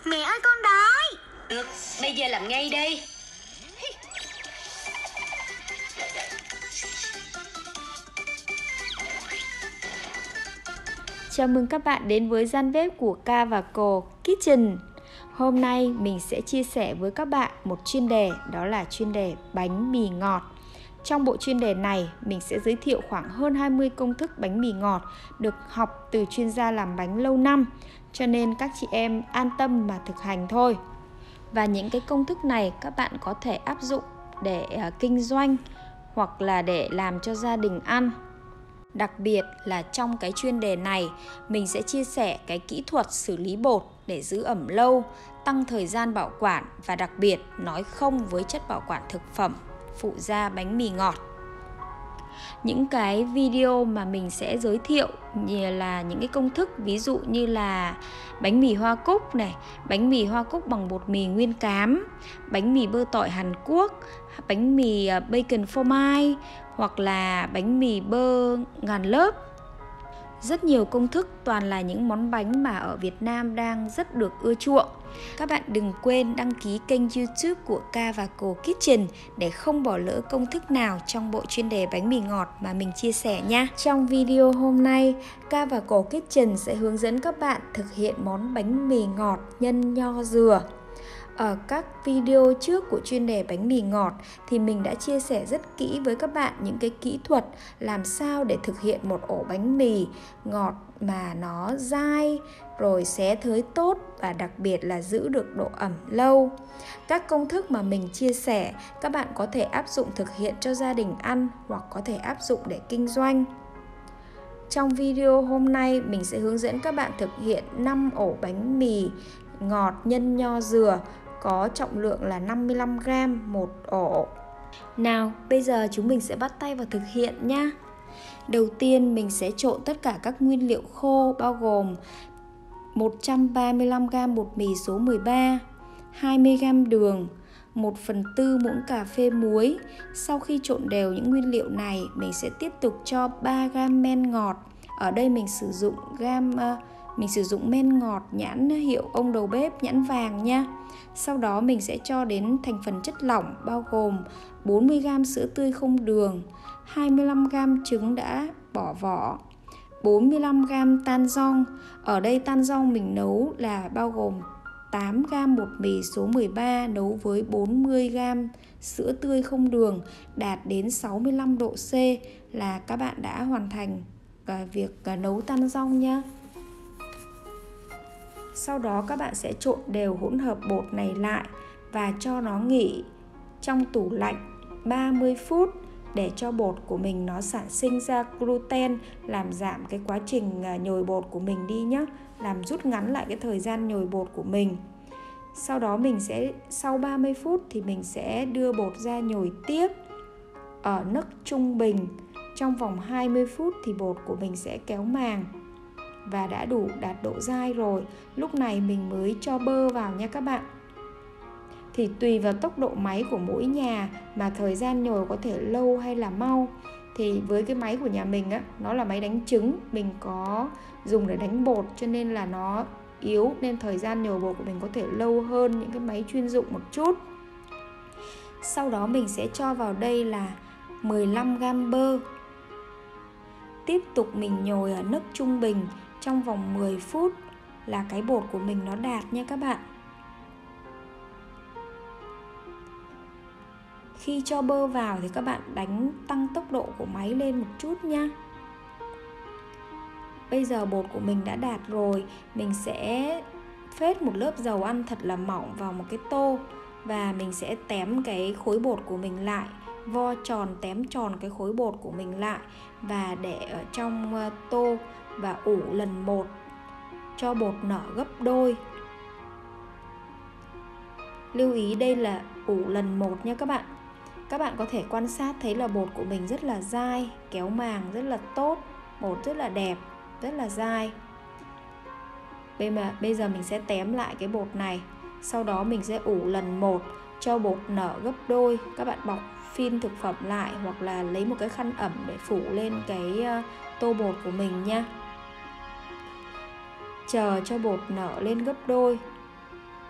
Mẹ ơi con đói. Được, bây giờ làm ngay đây. Chào mừng các bạn đến với gian bếp của Ca và Cô Kitchen. Hôm nay mình sẽ chia sẻ với các bạn một chuyên đề, đó là chuyên đề bánh mì ngọt. Trong bộ chuyên đề này, mình sẽ giới thiệu khoảng hơn 20 công thức bánh mì ngọt được học từ chuyên gia làm bánh lâu năm, cho nên các chị em an tâm mà thực hành thôi. Và những cái công thức này các bạn có thể áp dụng để kinh doanh hoặc là để làm cho gia đình ăn. Đặc biệt là trong cái chuyên đề này, mình sẽ chia sẻ cái kỹ thuật xử lý bột để giữ ẩm lâu, tăng thời gian bảo quản và đặc biệt nói không với chất bảo quản thực phẩm phụ gia bánh mì ngọt. Những cái video mà mình sẽ giới thiệu như là những cái công thức, ví dụ như là bánh mì hoa cúc này, bánh mì hoa cúc bằng bột mì nguyên cám, bánh mì bơ tỏi Hàn Quốc, bánh mì bacon phô mai hoặc là bánh mì bơ ngàn lớp. Rất nhiều công thức, toàn là những món bánh mà ở Việt Nam đang rất được ưa chuộng. Các bạn đừng quên đăng ký kênh YouTube của Ca và Cô Kitchen để không bỏ lỡ công thức nào trong bộ chuyên đề bánh mì ngọt mà mình chia sẻ nha. Trong video hôm nay, Ca và Cô Kitchen sẽ hướng dẫn các bạn thực hiện món bánh mì ngọt nhân nho dừa. Ở các video trước của chuyên đề bánh mì ngọt thì mình đã chia sẻ rất kỹ với các bạn những cái kỹ thuật làm sao để thực hiện một ổ bánh mì ngọt mà nó dai, rồi xé thới tốt và đặc biệt là giữ được độ ẩm lâu. Các công thức mà mình chia sẻ các bạn có thể áp dụng thực hiện cho gia đình ăn hoặc có thể áp dụng để kinh doanh. Trong video hôm nay mình sẽ hướng dẫn các bạn thực hiện 5 ổ bánh mì ngọt nhân nho dừa có trọng lượng là 55g một ổ. Nào, bây giờ chúng mình sẽ bắt tay vào thực hiện nha. Đầu tiên mình sẽ trộn tất cả các nguyên liệu khô bao gồm 135g bột mì số 13, 20g đường, 1/4 muỗng cà phê muối. Sau khi trộn đều những nguyên liệu này, mình sẽ tiếp tục cho 3g men ngọt. Ở đây mình sử dụng men ngọt nhãn hiệu ông đầu bếp, nhãn vàng nha. Sau đó mình sẽ cho đến thành phần chất lỏng bao gồm 40g sữa tươi không đường, 25g trứng đã bỏ vỏ, 45g tan rong. Ở đây tan rong mình nấu là bao gồm 8g bột mì số 13 nấu với 40g sữa tươi không đường đạt đến 65 độ C là các bạn đã hoàn thành việc nấu tan rong nha. Sau đó các bạn sẽ trộn đều hỗn hợp bột này lại và cho nó nghỉ trong tủ lạnh 30 phút để cho bột của mình nó sản sinh ra gluten, làm giảm cái quá trình nhồi bột của mình đi nhé, làm rút ngắn lại cái thời gian nhồi bột của mình. Sau đó sau 30 phút thì mình sẽ đưa bột ra nhồi tiếp ở nấc trung bình. Trong vòng 20 phút thì bột của mình sẽ kéo màng và đã đủ đạt độ dai rồi. Lúc này mình mới cho bơ vào nha các bạn. Thì tùy vào tốc độ máy của mỗi nhà mà thời gian nhồi có thể lâu hay là mau. Thì với cái máy của nhà mình á, nó là máy đánh trứng, mình có dùng để đánh bột cho nên là nó yếu, nên thời gian nhồi bột của mình có thể lâu hơn những cái máy chuyên dụng một chút. Sau đó mình sẽ cho vào đây là 15g bơ. Tiếp tục mình nhồi ở nấc trung bình trong vòng 10 phút là cái bột của mình nó đạt nha các bạn. Khi cho bơ vào thì các bạn tăng tốc độ của máy lên một chút nha. Bây giờ bột của mình đã đạt rồi, mình sẽ phết một lớp dầu ăn thật là mỏng vào một cái tô và mình sẽ tém cái khối bột của mình lại, vo tròn tém tròn cái khối bột của mình lại và để ở trong tô và ủ lần một cho bột nở gấp đôi. Lưu ý đây là ủ lần một nha các bạn. Các bạn có thể quan sát thấy là bột của mình rất là dai, kéo màng rất là tốt, bột rất là đẹp, rất là dai. Bây giờ mình sẽ tém lại cái bột này. Sau đó mình sẽ ủ lần một cho bột nở gấp đôi. Các bạn bọc phim thực phẩm lại hoặc là lấy một cái khăn ẩm để phủ lên cái tô bột của mình nha. Chờ cho bột nở lên gấp đôi.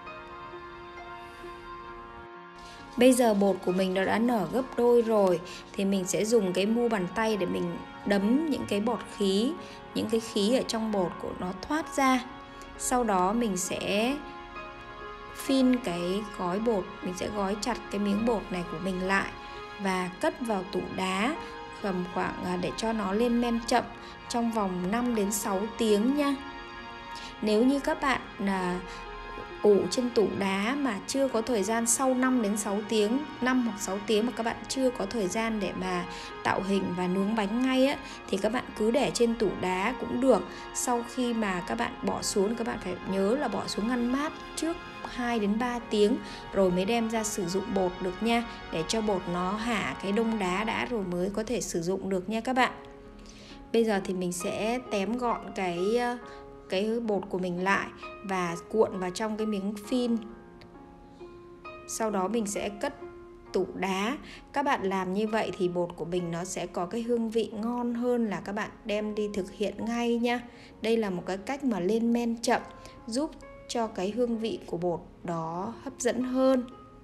Bây giờ bột của mình nó đã nở gấp đôi rồi, thì mình sẽ dùng cái mu bàn tay để mình đấm những cái bọt khí, những cái khí ở trong bột của nó thoát ra. Sau đó mình sẽ phin cái gói bột, mình sẽ gói chặt cái miếng bột này của mình lại và cất vào tủ đá tầm khoảng để cho nó lên men chậm trong vòng 5 đến 6 tiếng nha. Nếu như các bạn ủ trên tủ đá mà chưa có thời gian, sau 5 đến 6 tiếng, 5 hoặc 6 tiếng mà các bạn chưa có thời gian để mà tạo hình và nướng bánh ngay á, thì các bạn cứ để trên tủ đá cũng được. Sau khi mà các bạn bỏ xuống, các bạn phải nhớ là bỏ xuống ngăn mát trước 2 đến 3 tiếng rồi mới đem ra sử dụng bột được nha, để cho bột nó hạ cái đông đá đã rồi mới có thể sử dụng được nha các bạn. Bây giờ thì mình sẽ tém gọn cái bột của mình lại và cuộn vào trong cái miếng phin. Sau đó mình sẽ cất tủ đá. Các bạn làm như vậy thì bột của mình nó sẽ có cái hương vị ngon hơn là các bạn đem đi thực hiện ngay nha. Đây là một cái cách mà lên men chậm, giúp cho cái hương vị của bột đó hấp dẫn hơn.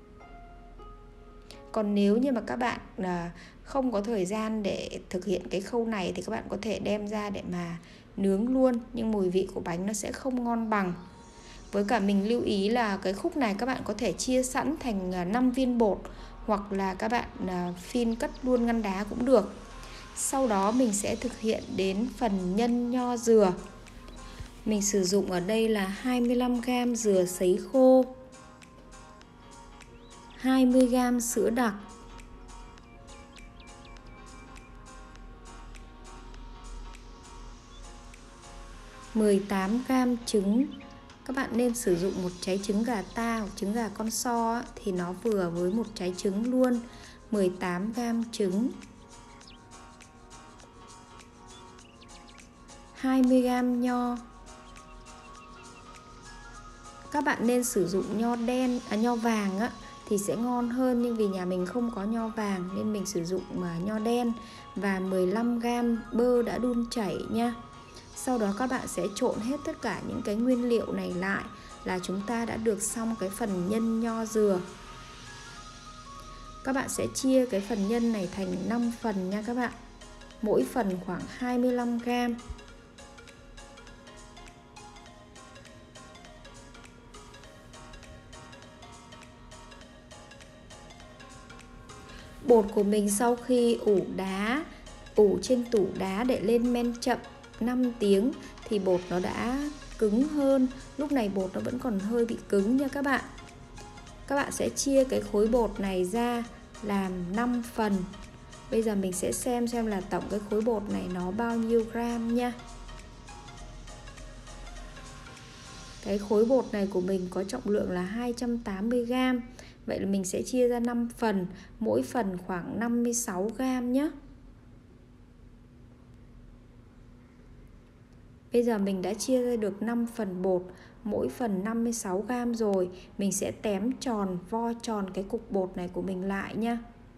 Còn nếu như mà các bạn không có thời gian để thực hiện cái khâu này thì các bạn có thể đem ra để mà nướng luôn, nhưng mùi vị của bánh nó sẽ không ngon bằng. Với cả mình lưu ý là cái khúc này các bạn có thể chia sẵn thành 5 viên bột, hoặc là các bạn phin cất luôn ngăn đá cũng được. Sau đó mình sẽ thực hiện đến phần nhân nho dừa. Mình sử dụng ở đây là 25g dừa sấy khô, 20g sữa đặc, 18g trứng. Các bạn nên sử dụng một trái trứng gà ta hoặc trứng gà con so thì nó vừa với một trái trứng luôn. 18g trứng, 20g nho. Các bạn nên sử dụng nho đen, nho vàng thì sẽ ngon hơn, nhưng vì nhà mình không có nho vàng nên mình sử dụng nho đen. Và 15g bơ đã đun chảy nha. Sau đó các bạn sẽ trộn hết tất cả những cái nguyên liệu này lại là chúng ta đã được xong cái phần nhân nho dừa. Các bạn sẽ chia cái phần nhân này thành 5 phần nha các bạn. Mỗi phần khoảng 25g. Bột của mình sau khi ủ trên tủ đá để lên men chậm 5 tiếng thì bột nó đã cứng hơn. Lúc này bột nó vẫn còn hơi bị cứng nha các bạn. Các bạn sẽ chia cái khối bột này ra làm 5 phần. Bây giờ mình sẽ xem là tổng cái khối bột này nó bao nhiêu gram nha. Cái khối bột này của mình có trọng lượng là 280g. Vậy là mình sẽ chia ra 5 phần, mỗi phần khoảng 56g nhé. Bây giờ mình đã chia ra được 5 phần bột, mỗi phần 56g rồi. Mình sẽ tém tròn, vo tròn cái cục bột này của mình lại nha.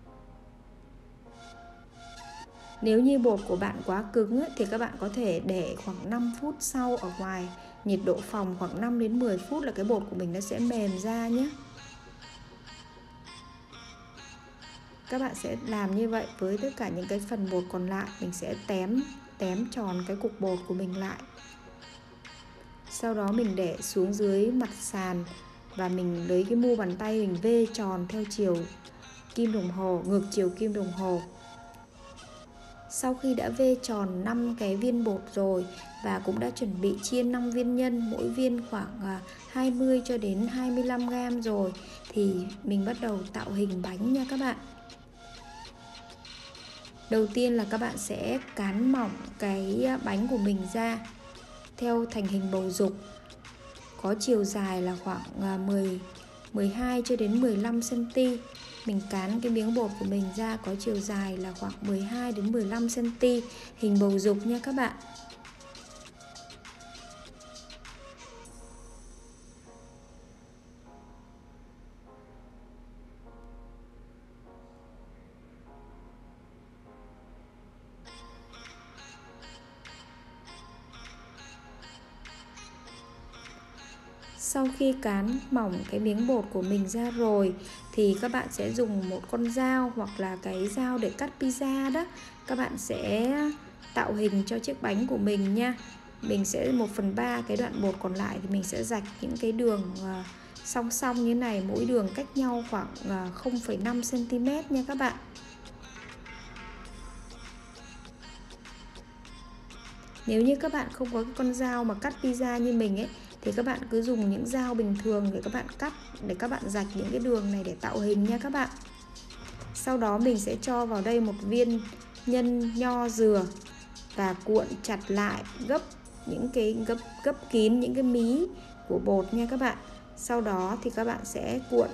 Nếu như bột của bạn quá cứng thì các bạn có thể để khoảng 5 phút sau ở ngoài nhiệt độ phòng, khoảng 5 đến 10 phút là cái bột của mình nó sẽ mềm ra nhé. Các bạn sẽ làm như vậy với tất cả những cái phần bột còn lại. Mình sẽ tém tròn cái cục bột của mình lại. Sau đó mình để xuống dưới mặt sàn và mình lấy cái mu bàn tay mình vê tròn theo chiều kim đồng hồ, ngược chiều kim đồng hồ. Sau khi đã vê tròn 5 cái viên bột rồi và cũng đã chuẩn bị chiên 5 viên nhân, mỗi viên khoảng 20 cho đến 25g rồi, thì mình bắt đầu tạo hình bánh nha các bạn. Đầu tiên là các bạn sẽ cán mỏng cái bánh của mình ra theo thành hình bầu dục, có chiều dài là khoảng 12 cho đến 15 cm. Mình cán cái miếng bột của mình ra có chiều dài là khoảng 12 đến 15 cm, hình bầu dục nha các bạn. Sau khi cán mỏng cái miếng bột của mình ra rồi thì các bạn sẽ dùng một con dao hoặc là cái dao để cắt pizza đó. Các bạn sẽ tạo hình cho chiếc bánh của mình nha. Mình sẽ 1/3 cái đoạn bột còn lại thì mình sẽ rạch những cái đường song song như này, mỗi đường cách nhau khoảng 0,5 cm nha các bạn. Nếu như các bạn không có cái con dao mà cắt pizza như mình ấy thì các bạn cứ dùng những dao bình thường để các bạn cắt, để các bạn rạch những cái đường này để tạo hình nha các bạn. Sau đó mình sẽ cho vào đây một viên nhân nho dừa và cuộn chặt lại, gấp kín những cái mí của bột nha các bạn. Sau đó thì các bạn sẽ cuộn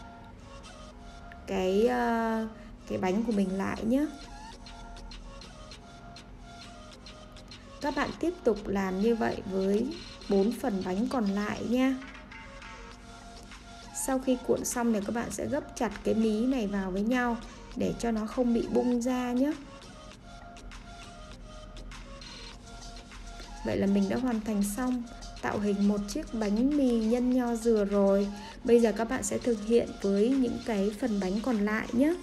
cái bánh của mình lại nhé. Các bạn tiếp tục làm như vậy với 4 phần bánh còn lại nha. Sau khi cuộn xong thì các bạn sẽ gấp chặt cái mí này vào với nhau để cho nó không bị bung ra nhé. Vậy là mình đã hoàn thành xong tạo hình một chiếc bánh mì nhân nho dừa rồi. Bây giờ các bạn sẽ thực hiện với những cái phần bánh còn lại nhé.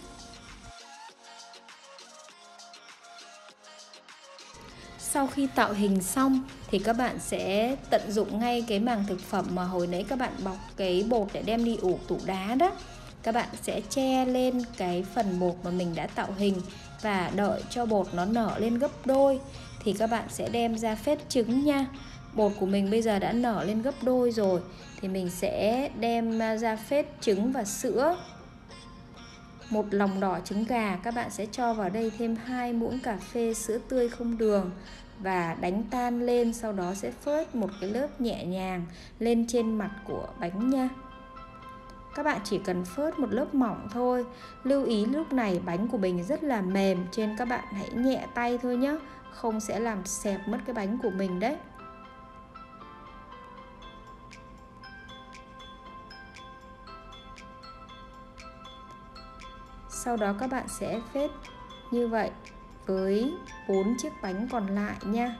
Sau khi tạo hình xong thì các bạn sẽ tận dụng ngay cái màng thực phẩm mà hồi nãy các bạn bọc cái bột để đem đi ủ tủ đá đó. Các bạn sẽ che lên cái phần bột mà mình đã tạo hình và đợi cho bột nó nở lên gấp đôi thì các bạn sẽ đem ra phết trứng nha. Bột của mình bây giờ đã nở lên gấp đôi rồi thì mình sẽ đem ra phết trứng và sữa. Một lòng đỏ trứng gà, các bạn sẽ cho vào đây thêm 2 muỗng cà phê sữa tươi không đường và đánh tan lên, sau đó sẽ phớt một cái lớp nhẹ nhàng lên trên mặt của bánh nha. Các bạn chỉ cần phớt một lớp mỏng thôi. Lưu ý lúc này bánh của mình rất là mềm, cho nên các bạn hãy nhẹ tay thôi nhé, không sẽ làm xẹp mất cái bánh của mình đấy. Sau đó các bạn sẽ phết như vậy với 4 chiếc bánh còn lại nha.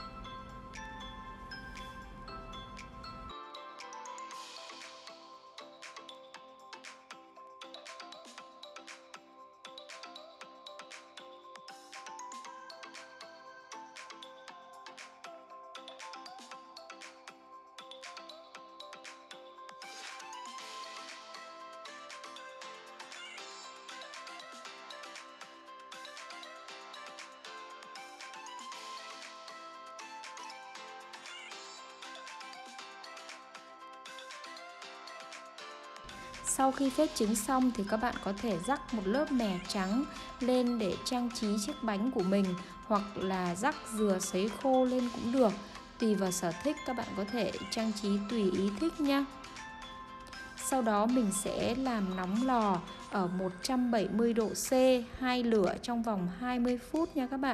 Sau khi phết trứng xong thì các bạn có thể rắc một lớp mè trắng lên để trang trí chiếc bánh của mình, hoặc là rắc dừa sấy khô lên cũng được, tùy vào sở thích, các bạn có thể trang trí tùy ý thích nha. Sau đó mình sẽ làm nóng lò ở 170 độ C, 2 lửa trong vòng 20 phút nha các bạn.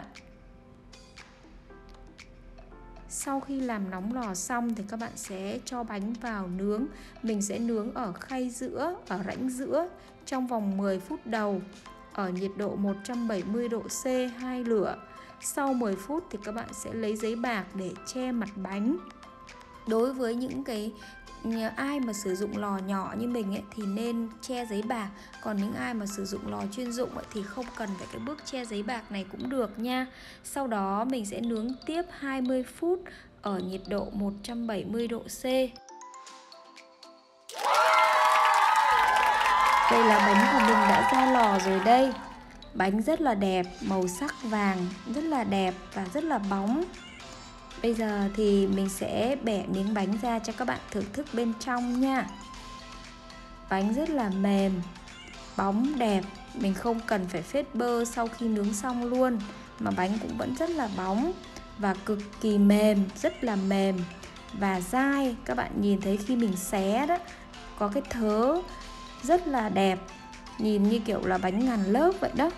Sau khi làm nóng lò xong thì các bạn sẽ cho bánh vào nướng. Mình sẽ nướng ở khay giữa, ở rãnh giữa trong vòng 10 phút đầu ở nhiệt độ 170 độ C, 2 lửa. Sau 10 phút thì các bạn sẽ lấy giấy bạc để che mặt bánh. Đối với những ai mà sử dụng lò nhỏ như mình ấy, thì nên che giấy bạc. Còn những ai mà sử dụng lò chuyên dụng ấy, thì không cần phải cái bước che giấy bạc này cũng được nha. Sau đó mình sẽ nướng tiếp 20 phút ở nhiệt độ 170 độ C. Đây là bánh của mình đã ra lò rồi đây. Bánh rất là đẹp, màu sắc vàng rất là đẹp và rất là bóng. Bây giờ thì mình sẽ bẻ miếng bánh ra cho các bạn thưởng thức bên trong nha. Bánh rất là mềm, bóng đẹp. Mình không cần phải phết bơ sau khi nướng xong luôn, mà bánh cũng vẫn rất là bóng và cực kỳ mềm, rất là mềm và dai. Các bạn nhìn thấy khi mình xé đó, có cái thớ rất là đẹp, nhìn như kiểu là bánh ngàn lớp vậy đó.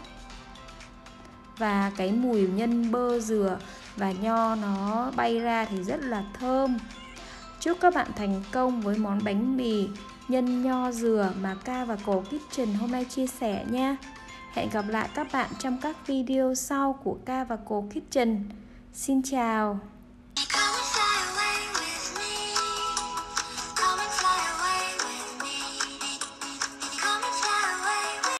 Và cái mùi nhân bơ dừa và nho nó bay ra thì rất là thơm. Chúc các bạn thành công với món bánh mì nhân nho dừa mà Ca và Cổ Kitchen hôm nay chia sẻ nha. Hẹn gặp lại các bạn trong các video sau của Ca và Cổ Kitchen. Xin chào.